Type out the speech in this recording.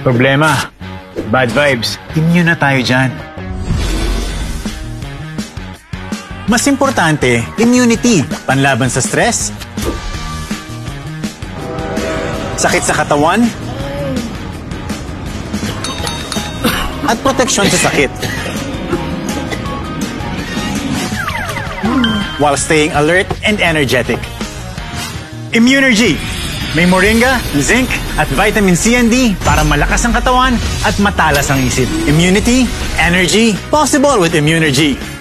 Problema, bad vibes. Immune na tayo dyan. Mas importante, immunity. Panlaban sa stress, sakit sa katawan, at proteksyon sa sakit. While staying alert and energetic. Immunergy. May moringa, zinc, at vitamin C and D para malakas ang katawan at matalas ang isip. Immunity, energy, possible with Immunergy.